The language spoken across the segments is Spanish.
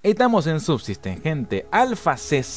Estamos en Subsistence, gente, alfa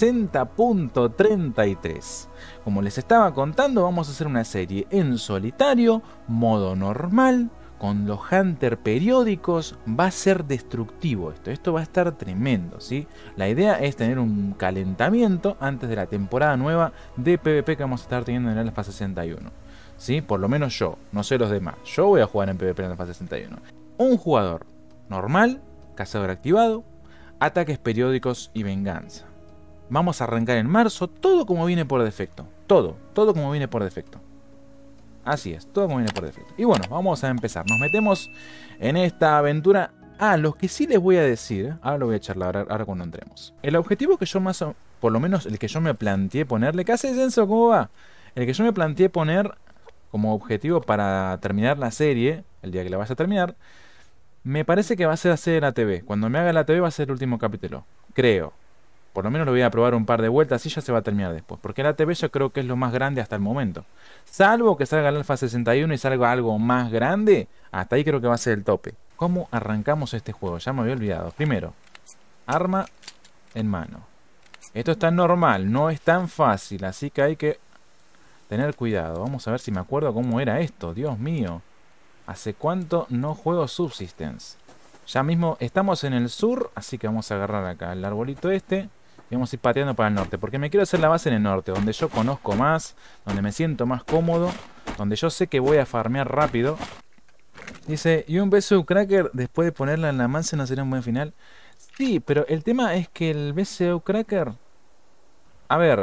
60.33. Como les estaba contando, vamos a hacer una serie en solitario, modo normal, con los Hunter periódicos. Va a ser destructivo esto va a estar tremendo, ¿sí? La idea es tener un calentamiento antes de la temporada nueva de PvP que vamos a estar teniendo en el alfa 61. ¿Sí? Por lo menos yo, no sé los demás. Yo voy a jugar en PvP en el alfa 61. Un jugador normal, cazador activado, ataques periódicos y venganza. Vamos a arrancar en marzo, todo como viene por defecto. Todo como viene por defecto. Así es, todo como viene por defecto. Y bueno, vamos a empezar. Nos metemos en esta aventura. Lo que sí les voy a decir, ahora lo voy a charlar ahora cuando entremos. El objetivo que yo por lo menos el que yo me planteé ponerle, ¿qué haces, Enzo? ¿Cómo va? El que yo me planteé poner como objetivo para terminar la serie, el día que la vaya a terminar, me parece que va a ser hacer la TV. Cuando me haga la TV va a ser el último capítulo. Creo. Por lo menos lo voy a probar un par de vueltas y ya se va a terminar después. Porque la TV yo creo que es lo más grande hasta el momento. Salvo que salga el Alpha 61 y salga algo más grande. Hasta ahí creo que va a ser el tope. ¿Cómo arrancamos este juego? Ya me había olvidado. Primero, arma en mano. Esto está normal, no es tan fácil. Así que hay que tener cuidado. Vamos a ver si me acuerdo cómo era esto. Dios mío. ¿Hace cuánto no juego Subsistence? Ya mismo estamos en el sur, así que vamos a agarrar acá el arbolito este y vamos a ir pateando para el norte, porque me quiero hacer la base en el norte, donde yo conozco más, donde me siento más cómodo, donde yo sé que voy a farmear rápido. Dice, ¿y un BSU Cracker después de ponerla en la mansa no sería un buen final? Sí, pero el tema es que el BSU Cracker... A ver...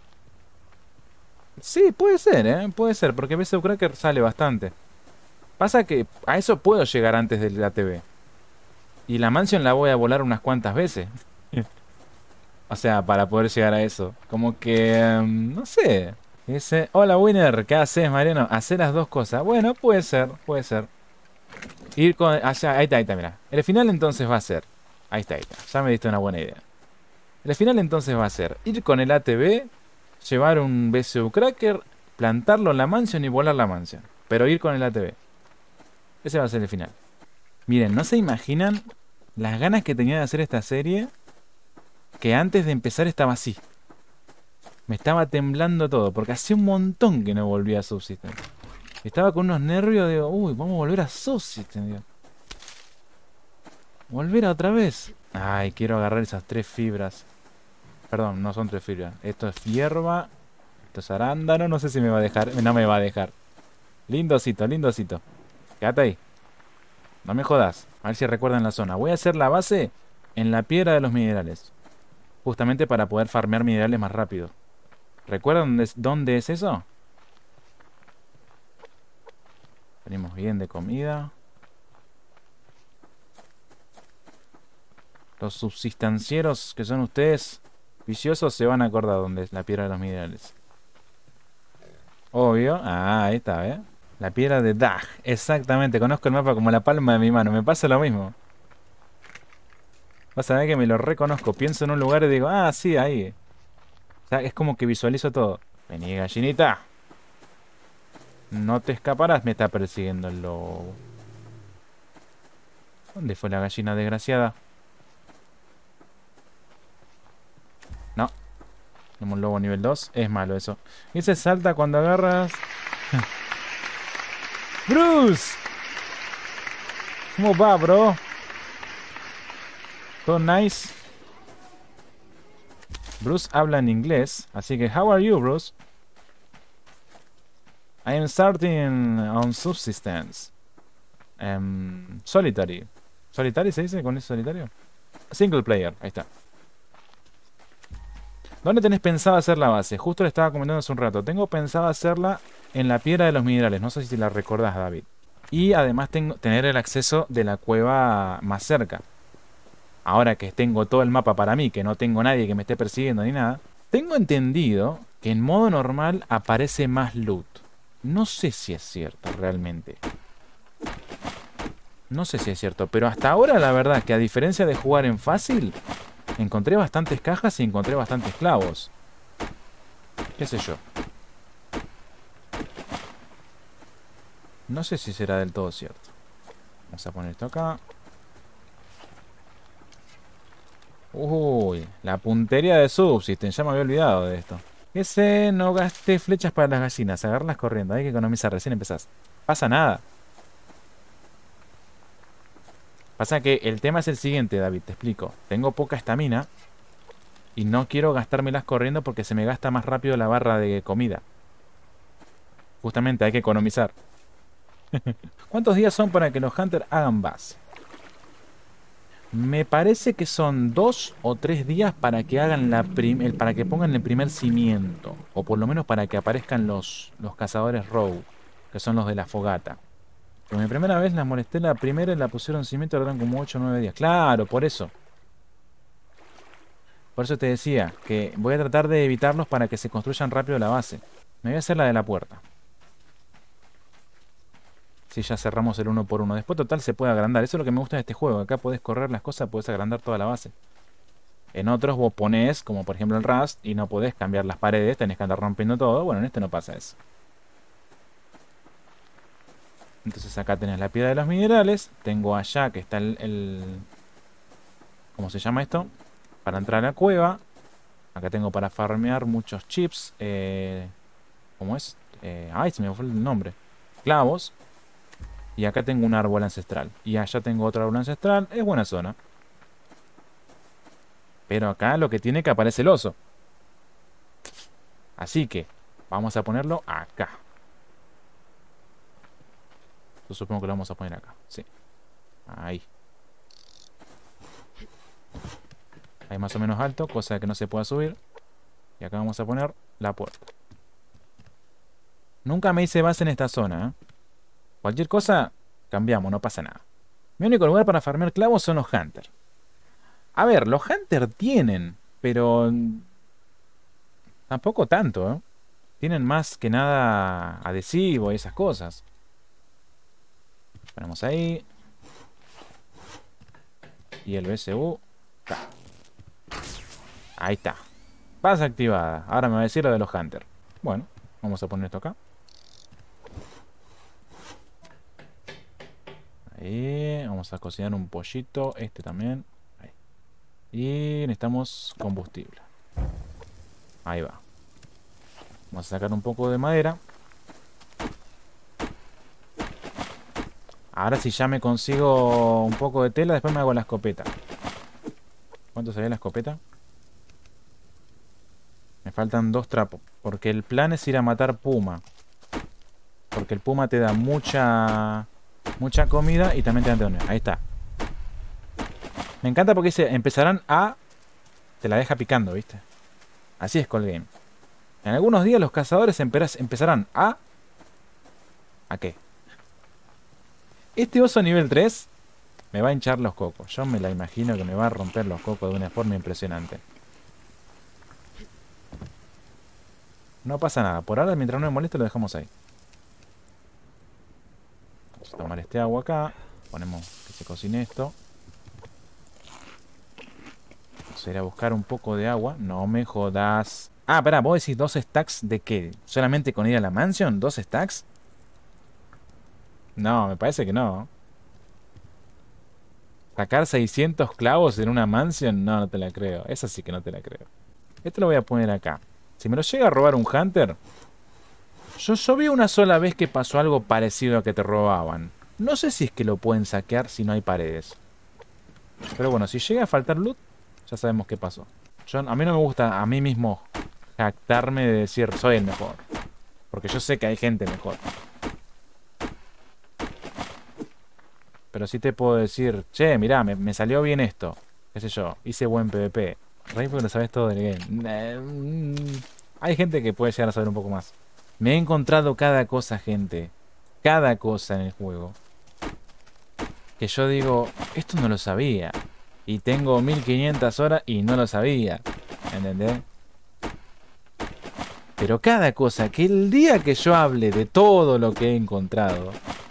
sí, puede ser, puede ser, porque BSU Cracker sale bastante. Pasa que a eso puedo llegar antes de la TV. Y la mansión la voy a volar unas cuantas veces. O sea, para poder llegar a eso. Como que... no sé. Dice, hola Winner, ¿qué haces, Mariano? Hacer las dos cosas. Bueno, puede ser, puede ser. Ir con... allá, ahí está, mira. El final entonces va a ser... Ahí está. Ya me diste una buena idea. El final entonces va a ser ir con el ATV, llevar un BSU Cracker, plantarlo en la mansión y volar la mansión. Pero ir con el ATV. Ese va a ser el final. Miren, no se imaginan las ganas que tenía de hacer esta serie, que antes de empezar estaba así. Me estaba temblando todo, porque hacía un montón que no volvía a Subsistence. Estaba con unos nervios, digo, uy, vamos a volver a Subsistence, digo. Volver otra vez. Ay, quiero agarrar esas 3 fibras. Perdón, no son 3 fibras. Esto es hierba, esto es arándano, no sé si me va a dejar. No me va a dejar. Lindosito, lindosito. Quédate ahí. No me jodas. A ver si recuerdan la zona. Voy a hacer la base en la piedra de los minerales. Justamente para poder farmear minerales más rápido. ¿Recuerdan dónde es eso? Venimos bien de comida. Los subsistencieros que son ustedes viciosos se van a acordar dónde es la piedra de los minerales. Obvio. Ahí está, ¿eh? La piedra de Dag. Exactamente. Conozco el mapa como la palma de mi mano. Me pasa lo mismo. Vas a ver que me lo reconozco. Pienso en un lugar y digo, sí, ahí. O sea, es como que visualizo todo. Vení, gallinita. No te escaparás. Me está persiguiendo el lobo. ¿Dónde fue la gallina desgraciada? No. Tenemos un lobo nivel 2. Es malo eso. Y se salta cuando agarras... ¡Bruce! ¿Cómo va, bro? ¿Todo nice? Bruce habla en inglés, así que how are you, Bruce? I am starting on subsistence. Solitary. ¿Solitary se dice con ese solitario? Single player, ahí está. ¿Dónde tenés pensado hacer la base? Justo le estaba comentando hace un rato. Tengo pensado hacerla en la piedra de los minerales. No sé si la recordás, David. Y además tener el acceso de la cueva más cerca. Ahora que tengo todo el mapa para mí, que no tengo nadie que me esté persiguiendo ni nada, tengo entendido que en modo normal aparece más loot. No sé si es cierto realmente. No sé si es cierto, pero hasta ahora la verdad que a diferencia de jugar en fácil, encontré bastantes cajas y encontré bastantes clavos. ¿Qué sé yo? No sé si será del todo cierto. Vamos a poner esto acá. Uy, la puntería de Subsisten. Ya me había olvidado de esto. Ese no gasté flechas para las gallinas. Agarrarlas corriendo. Hay que economizar. Recién empezás. Pasa nada. Pasa que el tema es el siguiente, David. Te explico. Tengo poca estamina. Y no quiero gastármelas corriendo porque se me gasta más rápido la barra de comida. Justamente hay que economizar. ¿Cuántos días son para que los hunters hagan base? Me parece que son 2 o 3 días para que hagan para que pongan el primer cimiento. O por lo menos para que aparezcan los cazadores rogue, que son los de la fogata. Pero mi primera vez las molesté la primera y la pusieron cimiento, eran como 8 o 9 días. Claro, por eso. Por eso te decía que voy a tratar de evitarlos para que se construyan rápido la base. Me voy a hacer la de la puerta. Si ya cerramos el uno por uno. Después total se puede agrandar. Eso es lo que me gusta de este juego. Acá podés correr las cosas, podés agrandar toda la base. En otros vos ponés, como por ejemplo el Rust, y no podés cambiar las paredes, tenés que andar rompiendo todo. Bueno, en este no pasa eso. Entonces acá tenés la piedra de los minerales. Tengo allá que está ¿cómo se llama esto? Para entrar a la cueva. Acá tengo para farmear muchos chips. ¿Cómo es? Ay, se me fue el nombre. Clavos. Y acá tengo un árbol ancestral. Y allá tengo otro árbol ancestral. Es buena zona. Pero acá lo que tiene que aparece el oso. Así que vamos a ponerlo acá. Yo supongo que lo vamos a poner acá. Sí. Ahí. Ahí más o menos alto, cosa que no se pueda subir. Y acá vamos a poner la puerta. Nunca me hice base en esta zona, ¿eh? Cualquier cosa, cambiamos, no pasa nada. Mi único lugar para farmear clavos son los hunters. A ver, los hunters tienen, pero tampoco tanto, ¿eh? Tienen más que nada adhesivo y esas cosas. Ponemos ahí. Y el BSU. Ahí está. Paz activada. Ahora me va a decir lo de los hunters. Bueno, vamos a poner esto acá. Ahí. Vamos a cocinar un pollito. Este también. Ahí. Y necesitamos combustible. Ahí va. Vamos a sacar un poco de madera. Ahora si ya me consigo un poco de tela, después me hago la escopeta. ¿Cuánto sería la escopeta? Me faltan 2 trapos. Porque el plan es ir a matar puma. Porque el puma te da mucha comida y también te da antidonia. Ahí está. Me encanta porque dice, empezarán a... Te la deja picando, ¿viste? Así es Call Game. En algunos días los cazadores empezarán a... ¿A qué? Este oso nivel 3 me va a hinchar los cocos. Yo me la imagino que me va a romper los cocos de una forma impresionante. No pasa nada. Por ahora, mientras no me moleste, lo dejamos ahí. Vamos a tomar este agua acá. Ponemos que se cocine esto. Vamos a ir a buscar un poco de agua. No me jodas. Ah, espera, ¿vos decís 2 stacks de qué? ¿Solamente con ir a la mansion? ¿2 stacks? No, me parece que no. ¿Sacar 600 clavos en una mansion? No, no te la creo. Esa sí que no te la creo. Esto lo voy a poner acá. Si me lo llega a robar un hunter... Yo vi una sola vez que pasó algo parecido a que te robaban. No sé si es que lo pueden saquear si no hay paredes. Pero bueno, si llega a faltar loot, ya sabemos qué pasó. A mí no me gusta a mí mismo jactarme de decir soy el mejor. Porque yo sé que hay gente mejor. Pero sí te puedo decir, che, mirá, me salió bien esto. Qué sé yo, hice buen PvP. Rey porque lo sabes todo del game. Hay gente que puede llegar a saber un poco más. Me he encontrado cada cosa, gente. Cada cosa en el juego. Que yo digo, esto no lo sabía. Y tengo 1500 horas y no lo sabía. ¿Entendés? Pero cada cosa, que el día que yo hable de todo lo que he encontrado,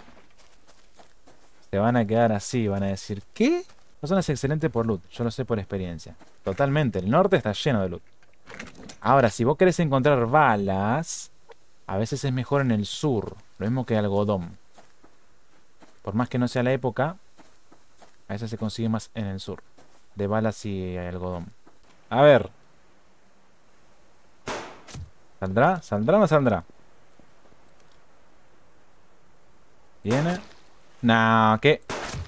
se van a quedar así, van a decir, ¿qué? La zona es excelente por loot, yo lo sé por experiencia. Totalmente, el norte está lleno de loot. Ahora, si vos querés encontrar balas, a veces es mejor en el sur, lo mismo que algodón. Por más que no sea la época, a veces se consigue más en el sur. De balas y algodón. A ver. ¿Saldrá? ¿Saldrá o no saldrá? ¿Viene? Nah, ¿qué?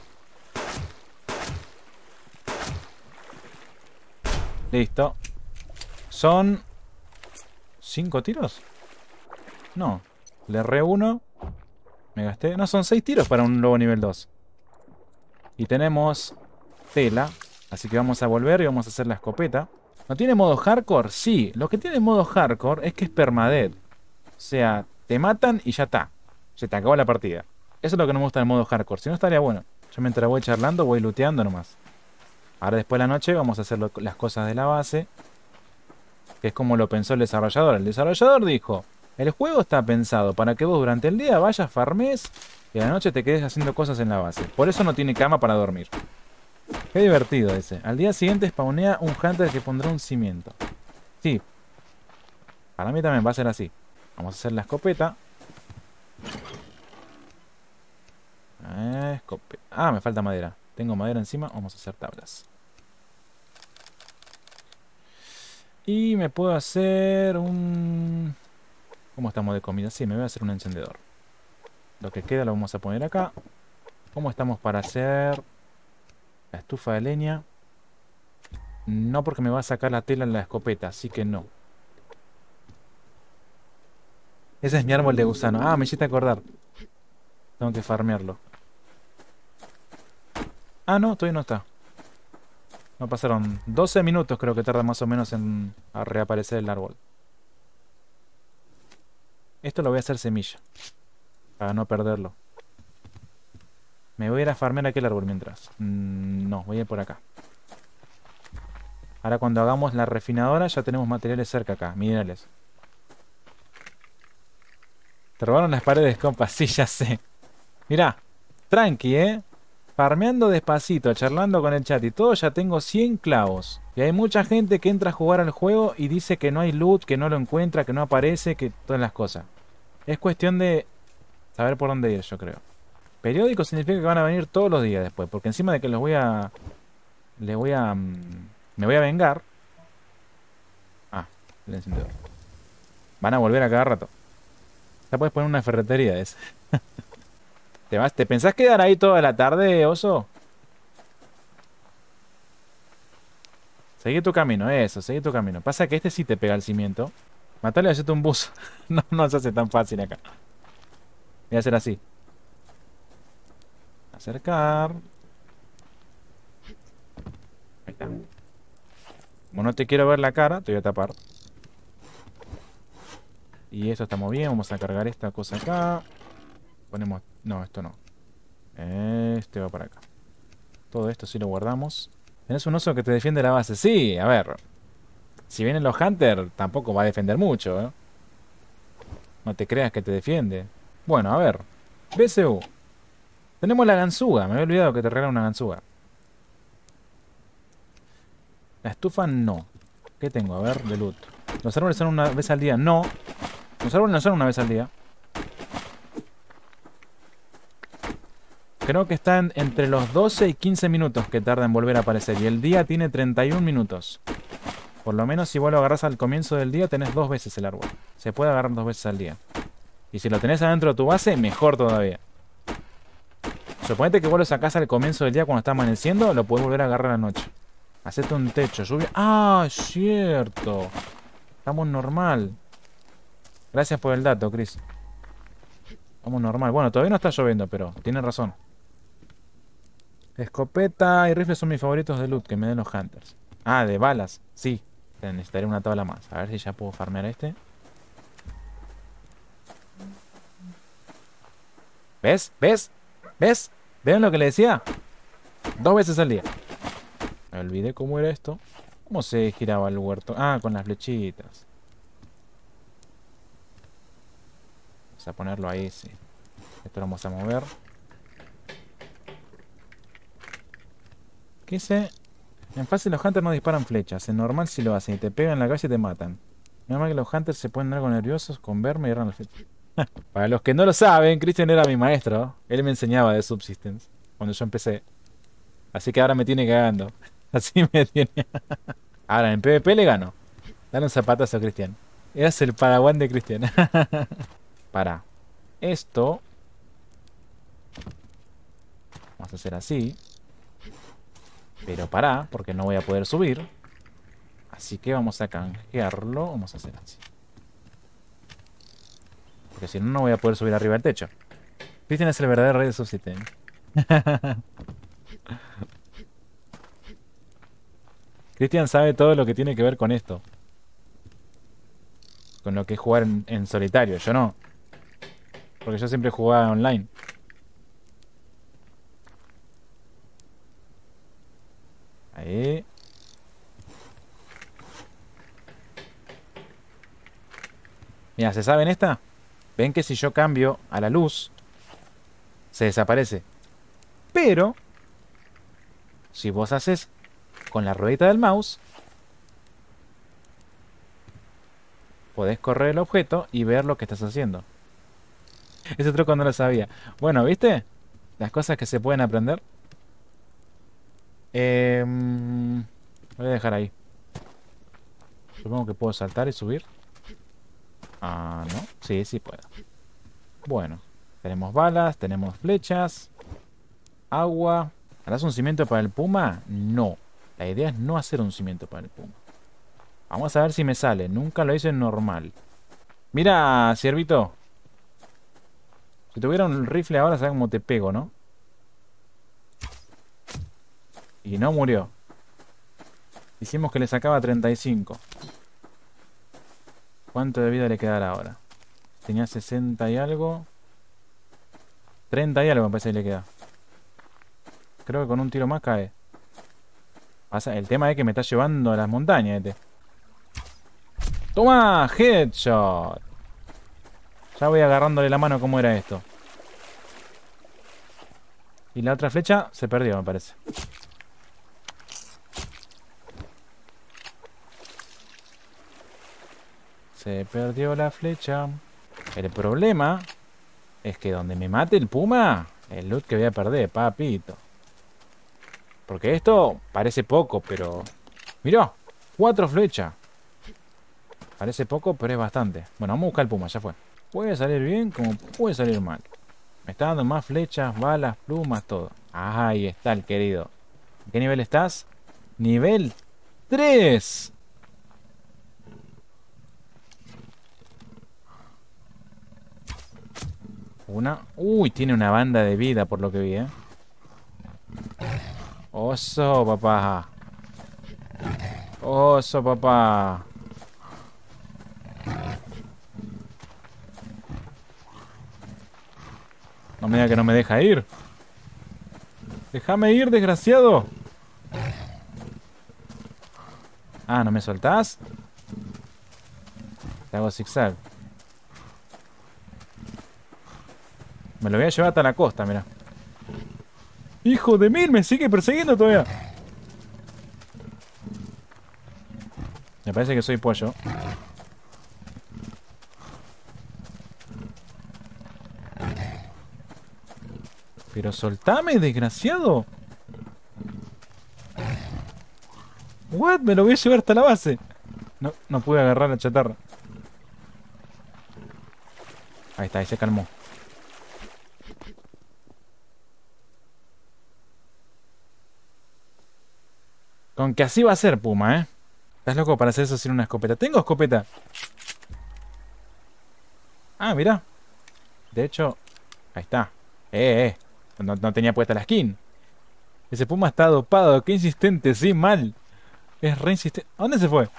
Listo. Son... ¿5 tiros? No. Le erré uno. Me gasté... No, son 6 tiros para un lobo nivel 2. Y tenemos tela. Así que vamos a volver y vamos a hacer la escopeta. ¿No tiene modo hardcore? Sí. Lo que tiene modo hardcore es que es permadeath. O sea, te matan y ya está. Se te acabó la partida. Eso es lo que no me gusta del modo hardcore. Si no, estaría bueno. Yo mientras voy charlando voy looteando nomás. Ahora después de la noche vamos a hacer las cosas de la base. Que es como lo pensó el desarrollador. El desarrollador dijo: el juego está pensado para que vos durante el día vayas, farmes y a la noche te quedes haciendo cosas en la base. Por eso no tiene cama para dormir. Qué divertido ese. Al día siguiente spawnea un hunter que pondrá un cimiento. Sí. Para mí también va a ser así. Vamos a hacer la escopeta. Ah, me falta madera. Tengo madera encima. Vamos a hacer tablas. Y me puedo hacer un... ¿Cómo estamos de comida? Sí, me voy a hacer un encendedor. Lo que queda lo vamos a poner acá. ¿Cómo estamos para hacer la estufa de leña? No, porque me va a sacar la tela en la escopeta, así que no. Ese es mi árbol de gusano. Ah, me hiciste acordar. Tengo que farmearlo. Ah, no, todavía no está. No pasaron 12 minutos, creo que tarda más o menos en a reaparecer el árbol. Esto lo voy a hacer semilla, para no perderlo. Me voy a ir a farmear aquel árbol mientras. No, voy a ir por acá. Ahora cuando hagamos la refinadora ya tenemos materiales cerca acá, minerales. Te robaron las paredes, compa. Sí, ya sé. Mirá, tranqui, farmeando despacito, charlando con el chat y todo, ya tengo 100 clavos. Y hay mucha gente que entra a jugar al juego y dice que no hay loot, que no lo encuentra, que no aparece, que todas las cosas. Es cuestión de saber por dónde ir, yo creo. Periódico significa que van a venir todos los días después, porque encima de que los voy a... me voy a vengar. Ah, el encendedor. Van a volver a cada rato. Ya puedes poner una ferretería de esa. ¿Te pensás quedar ahí toda la tarde, oso? Seguí tu camino, eso, seguí tu camino. Pasa que este sí te pega el cimiento. Matale y hacete un buzo. No, no se hace tan fácil acá. Voy a hacer así. Acercar. Ahí está. Como no te quiero ver la cara, te voy a tapar. Y esto estamos bien. Vamos a cargar esta cosa acá. Ponemos... No, esto no. Este va para acá. Todo esto sí lo guardamos. Tenés un oso que te defiende la base. Sí, a ver. Si vienen los hunters, tampoco va a defender mucho, ¿eh? No te creas que te defiende. Bueno, a ver. BCU. Tenemos la ganzúa. Me había olvidado que te regalan una ganzúa. La estufa no. ¿Qué tengo? A ver, de loot. Los árboles son una vez al día. No. Los árboles no son una vez al día. Creo que están entre los 12 y 15 minutos que tarda en volver a aparecer. Y el día tiene 31 minutos. Por lo menos si vos lo agarrás al comienzo del día, tenés 2 veces el árbol. Se puede agarrar 2 veces al día. Y si lo tenés adentro de tu base, mejor todavía. Suponete que vos lo sacás al comienzo del día cuando está amaneciendo, lo podés volver a agarrar a la noche. Hacete un techo, lluvia. ¡Ah, es cierto! Estamos normal. Gracias por el dato, Chris. Estamos normal. Bueno, todavía no está lloviendo, pero tienen razón. Escopeta y rifles son mis favoritos de loot que me den los hunters. Ah, de balas. Sí. Necesitaré una tabla más. A ver si ya puedo farmear este. ¿Ves? ¿Ves? ¿Ves? ¿Ven lo que le decía? 2 veces al día. Me olvidé cómo era esto. ¿Cómo se giraba el huerto? Ah, con las flechitas. Vamos a ponerlo ahí, sí. Esto lo vamos a mover. ¿Qué hice? En fácil los hunters no disparan flechas. En normal sí lo hacen. Y te pegan en la calle y te matan. Nada más que los hunters se ponen algo nerviosos con verme y agarran las flechas. Para los que no lo saben, Christian era mi maestro. Él me enseñaba de Subsistence cuando yo empecé. Así que ahora me tiene cagando. Así me tiene. Ahora, en PvP le gano. Dale un zapatazo a Cristian. Eras el padawan de Cristian. Para. Esto. Vamos a hacer así. Pero pará, porque no voy a poder subir. Así que vamos a canjearlo. Vamos a hacer así. Porque si no, no voy a poder subir arriba del techo. Cristian es el verdadero rey de subsistema. Cristian sabe todo lo que tiene que ver con esto. Con lo que es jugar en solitario. Yo no. Porque yo siempre jugaba online. Ahí. Mira, ¿se saben esta? Ven que si yo cambio a la luz, se desaparece. Pero, si vos haces con la ruedita del mouse, podés correr el objeto y ver lo que estás haciendo. Ese truco no lo sabía. Bueno, ¿viste? Las cosas que se pueden aprender. Lo voy a dejar ahí. Supongo que puedo saltar y subir. Ah, no. Sí, sí puedo. Bueno. Tenemos balas, tenemos flechas. Agua. ¿Harás un cimiento para el puma? No. La idea es no hacer un cimiento para el puma. Vamos a ver si me sale. Nunca lo hice en normal. Mira, ciervito. Si tuviera un rifle ahora, sabes cómo te pego, ¿no? Y no murió. Dijimos que le sacaba 35. ¿Cuánto de vida le quedará ahora? Tenía 60 y algo. 30 y algo me parece que le queda. Creo que con un tiro más cae. El tema es que me está llevando a las montañas este. ¡Toma! ¡Headshot! Ya voy agarrándole la mano cómo era esto. Y la otra flecha se perdió, me parece. Se perdió la flecha. El problema es que donde me mate el puma, el loot que voy a perder, papito. Porque esto parece poco, pero... Mirá, 4 flechas. Parece poco, pero es bastante. Bueno, vamos a buscar el puma, ya fue. Puede salir bien como puede salir mal. Me está dando más flechas, balas, plumas, todo. Ahí está el querido. ¿En qué nivel estás? Nivel 3. Una... Uy, tiene una banda de vida por lo que vi, Oso, papá. Oso, papá. No me diga que no me deja ir. Déjame ir, desgraciado. Ah, ¿no me soltás? Te hago zigzag. Me lo voy a llevar hasta la costa, mira. ¡Hijo de mil! Me sigue persiguiendo todavía. Me parece que soy pollo. Pero soltame, desgraciado. What? Me lo voy a llevar hasta la base. No, no pude agarrar la chatarra. Ahí está, ahí se calmó. Con que así va a ser, Puma, ¿Estás loco para hacer eso sin una escopeta? ¡Tengo escopeta! Ah, mirá. De hecho, ahí está. No tenía puesta la skin. Ese Puma está dopado. ¡Qué insistente! Sí, mal. Es re insistente. ¿A dónde se fue?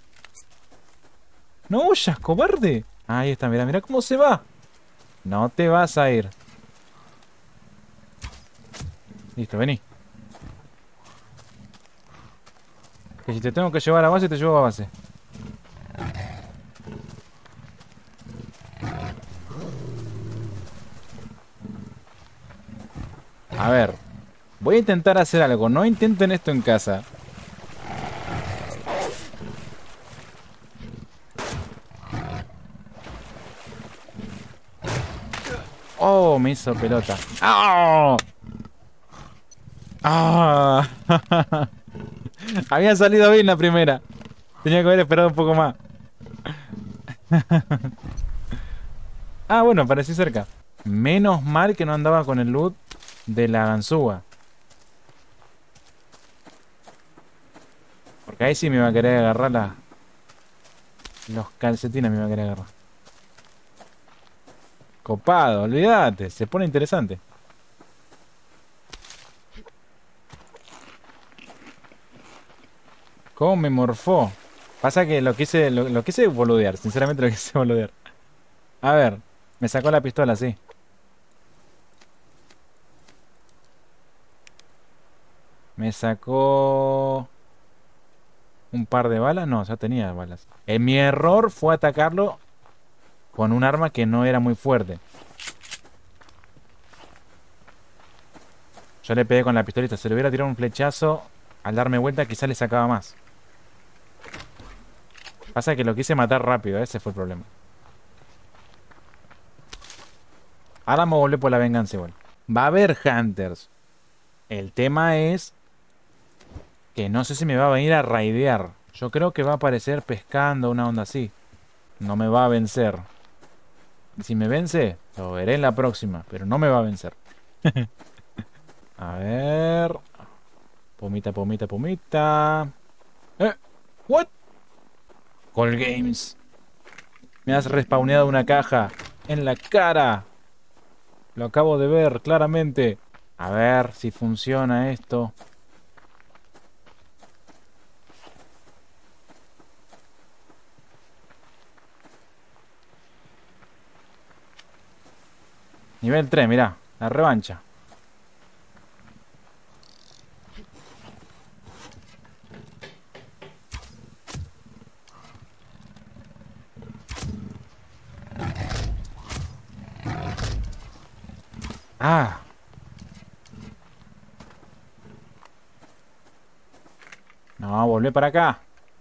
¡No huyas, cobarde! Ahí está, mirá, mirá cómo se va. No te vas a ir. Listo, vení. Que si te tengo que llevar a base, te llevo a base. A ver. Voy a intentar hacer algo. No intenten esto en casa. Oh, me hizo pelota. ¡Ah! ¡Ah! Había salido bien la primera. Tenía que haber esperado un poco más. Ah, bueno, parecí cerca. Menos mal que no andaba con el loot de la ganzúa. Porque ahí sí me iba a querer agarrar los calcetines, me iba a querer agarrar. Copado, olvídate, se pone interesante. ¿Cómo me morfó? Pasa que lo quise boludear, sinceramente lo quise boludear. A ver, me sacó la pistola, sí. Me sacó un par de balas. No, ya tenía balas. Mi error fue atacarlo con un arma que no era muy fuerte. Yo le pegué con la pistolita. Se le hubiera tirado un flechazo, al darme vuelta quizás le sacaba más. Pasa que lo quise matar rápido. Ese fue el problema. Ahora me volví por la venganza igual. Va a haber hunters. El tema es que no sé si me va a venir a raidear. Yo creo que va a aparecer pescando, una onda así. No me va a vencer. Y si me vence, lo veré en la próxima. Pero no me va a vencer. A ver. Pomita, pomita, pomita. ¿What? Call Games. Me has respawneado una caja en la cara. Lo acabo de ver claramente. A ver si funciona esto. Nivel 3, mirá. La revancha. Ah. No, volvé para acá.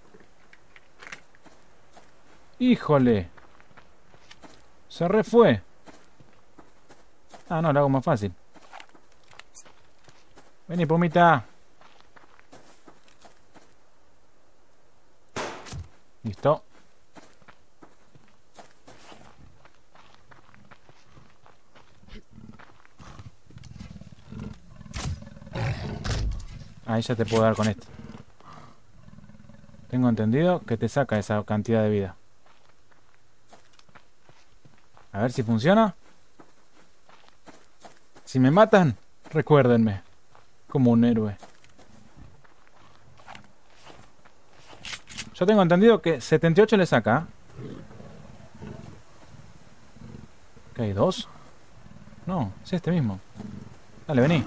Híjole. Se refue. Ah, no, lo hago más fácil. Vení, pomita. Listo. Ahí ya te puedo dar con esto. Tengo entendido que te saca esa cantidad de vida. A ver si funciona. Si me matan, recuérdenme. Como un héroe. Yo tengo entendido que 78 le saca. ¿Qué hay? ¿Dos? No, es este mismo. Dale, vení.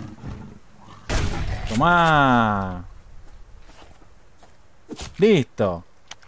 Tomá. Listo.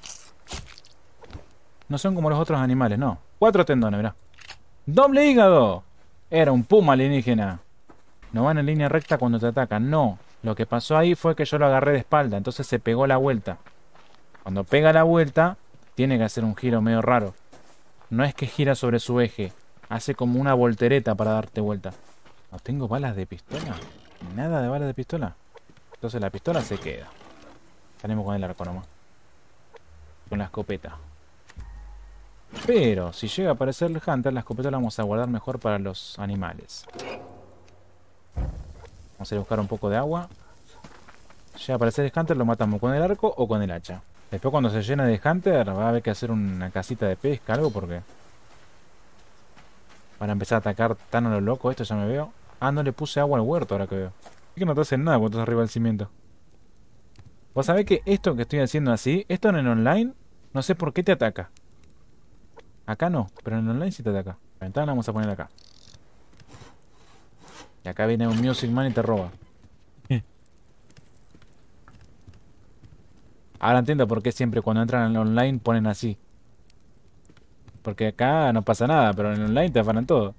No son como los otros animales, no. 4 tendones, mirá. ¡Doble hígado! Era un puma alienígena. No van en línea recta cuando te atacan, no. Lo que pasó ahí fue que yo lo agarré de espalda, entonces se pegó la vuelta. Cuando pega la vuelta, tiene que hacer un giro medio raro. No es que gira sobre su eje, hace como una voltereta para darte vuelta. ¿No tengo balas de pistola? Nada de balas de pistola. Entonces la pistola se queda. Salimos con el arco nomás. Con la escopeta. Pero si llega a aparecer el Hunter, la escopeta la vamos a guardar mejor para los animales. Vamos a ir a buscar un poco de agua. Llega a aparecer el Hunter, lo matamos con el arco o con el hacha. Después cuando se llene de Hunter va a haber que hacer una casita de pesca, algo, porque van a empezar a atacar tan a lo loco. Esto ya me veo. Ah, no le puse agua al huerto ahora que veo. Es que no te hacen nada cuando estás arriba del cimiento. Vos sabés que esto que estoy haciendo así, esto en el online, no sé por qué te ataca. Acá no, pero en el online sí te ataca. La ventana la vamos a poner acá. Y acá viene un Music Man y te roba. Ahora entiendo por qué siempre cuando entran en el online ponen así. Porque acá no pasa nada, pero en el online te afanan todo.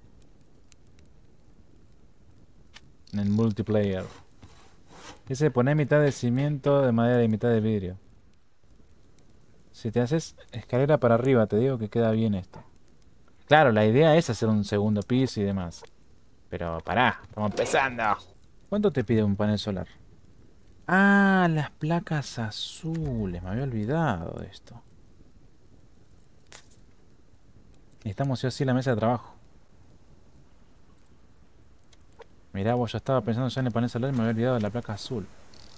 En el multiplayer. Dice poner mitad de cimiento de madera y mitad de vidrio. Si te haces escalera para arriba, te digo que queda bien esto. Claro, la idea es hacer un segundo piso y demás. Pero pará, estamos empezando. ¿Cuánto te pide un panel solar? Ah, las placas azules. Me había olvidado de esto. Necesitamos sí o sí la mesa de trabajo. Mirá vos, yo estaba pensando ya en el panel solar y me había olvidado de la placa azul.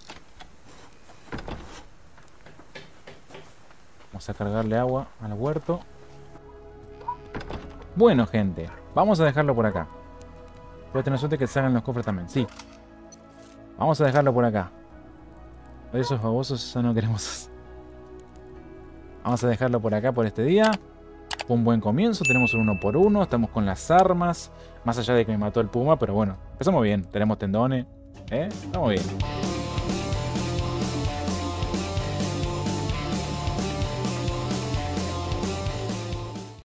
Vamos a cargarle agua al huerto. Bueno, gente. Vamos a dejarlo por acá. Voy a tener suerte que salgan los cofres también. Sí. Vamos a dejarlo por acá. Esos babosos ya no queremos. Vamos a dejarlo por acá por este día. Fue un buen comienzo. Tenemos un 1 por 1. Estamos con las armas. Más allá de que me mató el puma. Pero bueno, empezamos bien. Tenemos tendones. Estamos bien.